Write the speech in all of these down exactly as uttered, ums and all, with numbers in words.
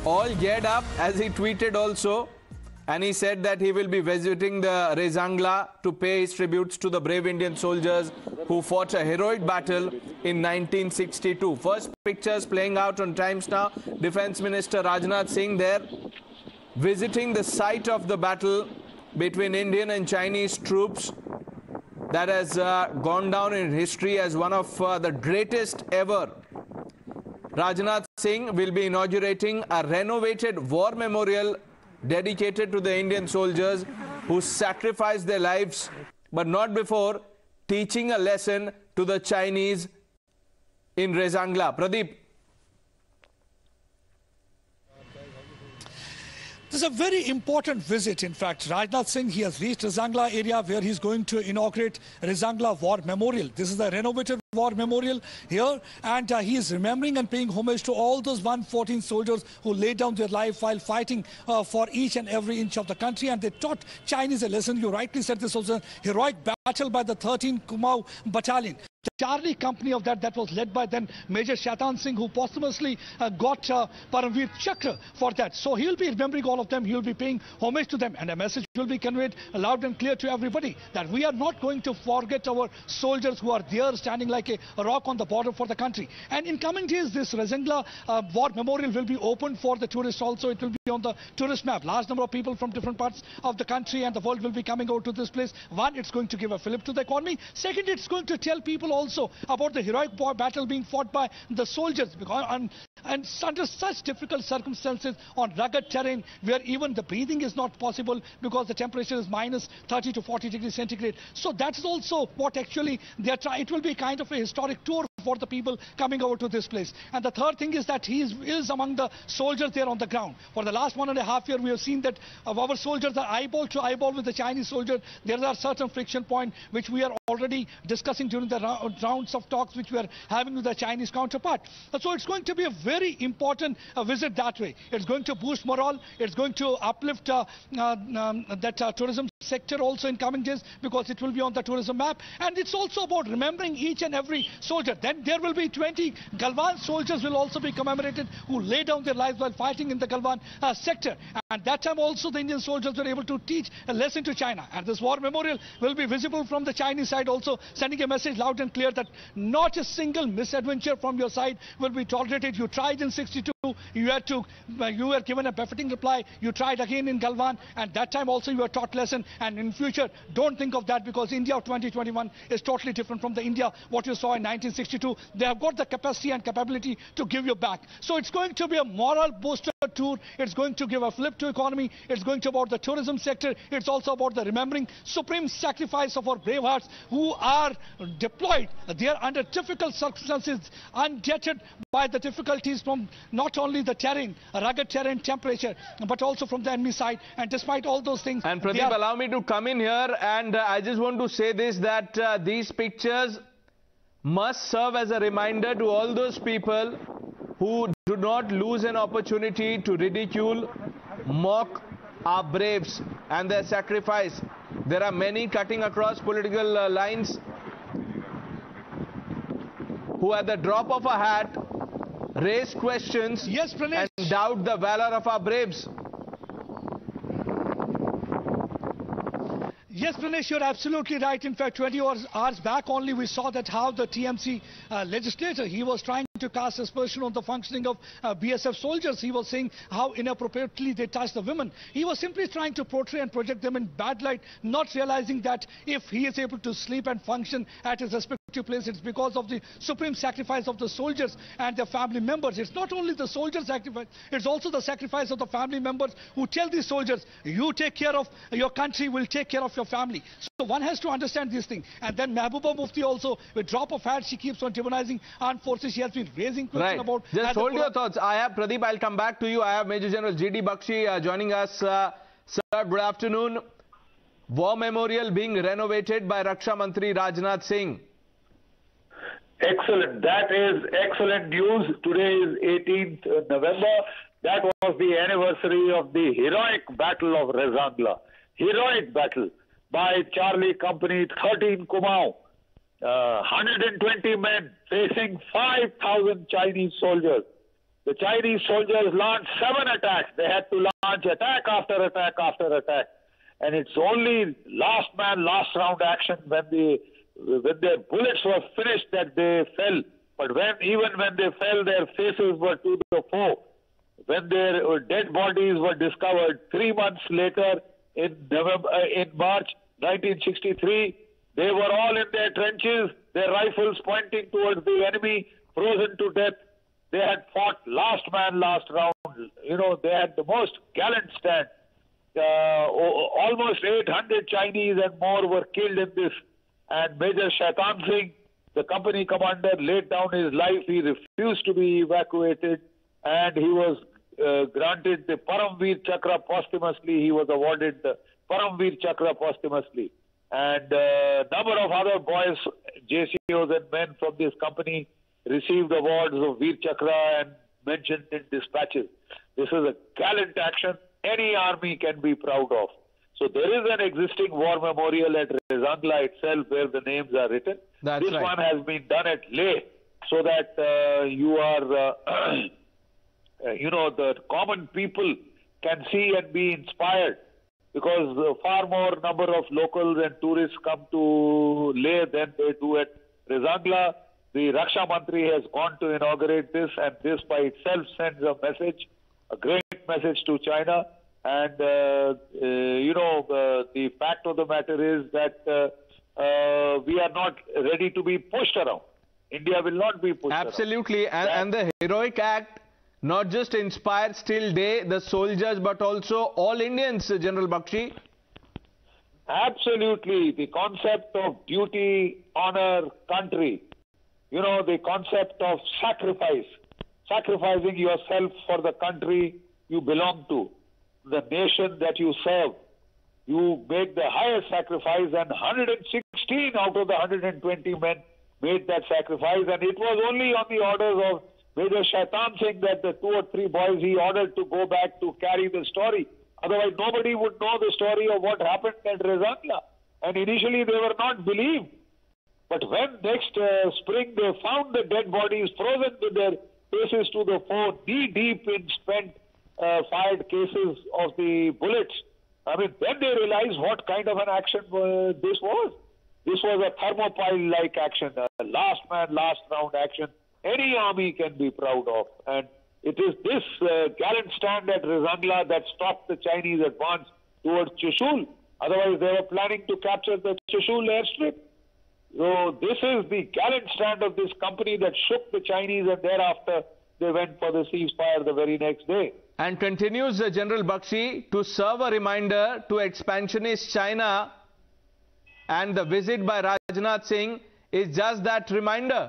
all geared up, as he tweeted also. And he said that he will be visiting the Rezangla to pay his tributes to the brave Indian soldiers who fought a heroic battle in nineteen sixty-two. First pictures playing out on Times Now. Defense Minister Rajnath Singh there visiting the site of the battle between Indian and Chinese troops that has uh, gone down in history as one of uh, the greatest ever. Rajnath Singh will be inaugurating a renovated war memorial dedicated to the Indian soldiers who sacrificed their lives, but not before teaching a lesson to the Chinese in Rezangla. Pradeep. This is a very important visit. In fact, Rajnath Singh, he has reached Rezangla area where he's going to inaugurate Rezangla War Memorial. This is the renovated War Memorial here, and uh, he is remembering and paying homage to all those one hundred fourteen soldiers who laid down their life while fighting uh, for each and every inch of the country, and they taught Chinese a lesson. You rightly said this was a heroic battle by the thirteenth Kumaon Battalion. Charlie company of that that was led by then Major Shaitan Singh, who posthumously uh, got uh, Paramveer Chakra for that. So he will be remembering all of them, he will be paying homage to them, and a message will be conveyed loud and clear to everybody that we are not going to forget our soldiers who are there standing like a, a rock on the border for the country. And in coming days, this Rezangla uh, War Memorial will be open for the tourists also. It will be on the tourist map. Large number of people from different parts of the country and the world will be coming out to this place. One, it's going to give a fillip to the economy. Second, it's going to tell people also about the heroic battle being fought by the soldiers, because and, and under such difficult circumstances on rugged terrain where even the breathing is not possible because the temperature is minus thirty to forty degrees centigrade. So that's also what actually they are trying. It will be kind of a historic tour for the people coming over to this place. And the third thing is that he is, is among the soldiers there on the ground. For the last one and a half year, we have seen that our soldiers are eyeball to eyeball with the Chinese soldier. There are certain friction points which we are already discussing during the rounds of talks which we are having with the Chinese counterpart. So it's going to be a very important uh, visit that way. It's going to boost morale. It's going to uplift uh, uh, um, that uh, tourism sector also in coming days, because it will be on the tourism map. And it's also about remembering each and every soldier. Then there will be twenty Galwan soldiers will also be commemorated who laid down their lives while fighting in the Galwan uh, sector. And that time also the Indian soldiers were able to teach a lesson to China. And this war memorial will be visible from the Chinese side also, sending a message loud and clear that not a single misadventure from your side will be tolerated. You tried in sixty-two, you had to, uh, you were given a befitting reply. You tried again in Galwan, and that time also you were taught lesson. And in future, don't think of that, because India of twenty twenty-one is totally different from the India what you saw in nineteen sixty-two. They have got the capacity and capability to give you back. So it's going to be a moral booster tour. It's going to give a flip to economy. It's going to about the tourism sector. It's also about the remembering supreme sacrifice of our brave hearts who are deployed. They are under difficult circumstances, unjetted by the difficulties from not only the terrain, rugged terrain, temperature, but also from the enemy side. And despite all those things... And Pradeep, are... allow me to come in here, and uh, I just want to say this, that uh, these pictures must serve as a reminder to all those people who do not lose an opportunity to ridicule, mock our braves and their sacrifice. There are many cutting across political uh, lines who at the drop of a hat raise questions yes, and doubt the valor of our braves. Yes, Pranesh, you're absolutely right. In fact, twenty hours, hours back only, we saw that how the T M C uh, legislator, he was trying to cast aspersion on the functioning of uh, B S F soldiers. He was saying how inappropriately they touched the women. He was simply trying to portray and project them in bad light, not realizing that if he is able to sleep and function at his respective place, it's because of the supreme sacrifice of the soldiers and their family members. It's not only the soldiers' sacrifice, it's also the sacrifice of the family members who tell these soldiers, you take care of your country, will take care of your family. So one has to understand this thing. And then Mehbooba Mufti also, with drop of hat, she keeps on demonizing armed forces. She has been raising questions right. about... Just hold your thoughts. I have Pradeep, I'll come back to you. I have Major General G D Bakshi uh, joining us. Uh, sir, good afternoon. War Memorial being renovated by Raksha Mantri Rajnath Singh. Excellent. That is excellent news. Today is eighteenth November. That was the anniversary of the heroic battle of Rezangla. Heroic battle by Charlie Company, thirteen Kumaon. Uh, one hundred twenty men facing five thousand Chinese soldiers. The Chinese soldiers launched seven attacks. They had to launch attack after attack after attack. And it's only last man, last round action when the when their bullets were finished that they fell. But when even when they fell, their faces were to the foe. When their dead bodies were discovered three months later in November, uh, in March nineteen sixty-three, they were all in their trenches, their rifles pointing towards the enemy, frozen to death. They had fought last man, last round. You know, they had the most gallant stand. Uh, almost eight hundred Chinese and more were killed in this. And Major Shaitan Singh, the company commander, laid down his life. He refused to be evacuated, and he was uh, granted the Paramveer Chakra posthumously. He was awarded the Paramveer Chakra posthumously. And a uh, number of other boys, J C Os and men from this company received awards of Veer Chakra and mentioned in dispatches. This is a gallant action any army can be proud of. So there is an existing war memorial at Rezangla itself where the names are written. That's this right. one has been done at Leh so that uh, you are, uh, you know, the common people can see and be inspired, because uh, far more number of locals and tourists come to Leh than they do at Rezangla. The Raksha Mantri has gone to inaugurate this, and this by itself sends a message, a great message to China. And, uh, uh, you know, uh, the fact of the matter is that uh, uh, we are not ready to be pushed around. India will not be pushed Absolutely. around. And, and the heroic act not just inspired still day the soldiers, but also all Indians, General Bakshi. Absolutely. The concept of duty, honor, country. You know, the concept of sacrifice. Sacrificing yourself for the country you belong to, the nation that you serve. You make the highest sacrifice, and one hundred sixteen out of the one hundred twenty men made that sacrifice, and it was only on the orders of Major Shaitan Singh that the two or three boys he ordered to go back to carry the story. Otherwise, nobody would know the story of what happened at Rezangla. And initially, they were not believed. But when next uh, spring they found the dead bodies frozen with their faces to the foe, knee deep in spent uh, fired cases of the bullets, I mean, then they realized what kind of an action uh, this was. This was a thermopile-like action, a last man, last round action any army can be proud of. And it is this uh, gallant stand at Rezangla that stopped the Chinese advance towards Chushul. Otherwise, they were planning to capture the Chushul airstrip. So this is the gallant stand of this company that shook the Chinese, and thereafter they went for the ceasefire the very next day. And continues uh, General Bakshi to serve a reminder to expansionist China, and the visit by Rajnath Singh is just that reminder.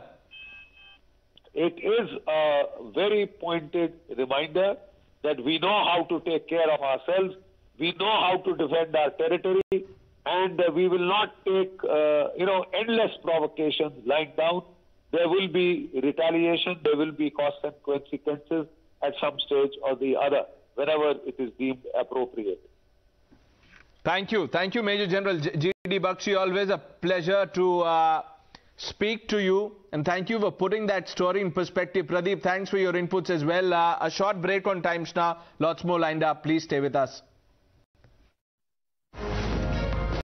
It is a very pointed reminder that we know how to take care of ourselves, we know how to defend our territory, and uh, we will not take, uh, you know, endless provocations lying down. There will be retaliation, there will be costs and consequences at some stage or the other, whenever it is deemed appropriate. Thank you. Thank you, Major General G D Bakshi. Always a pleasure to uh, speak to you. And thank you for putting that story in perspective. Pradeep, thanks for your inputs as well. Uh, a short break on Times Now. Lots more lined up. Please stay with us.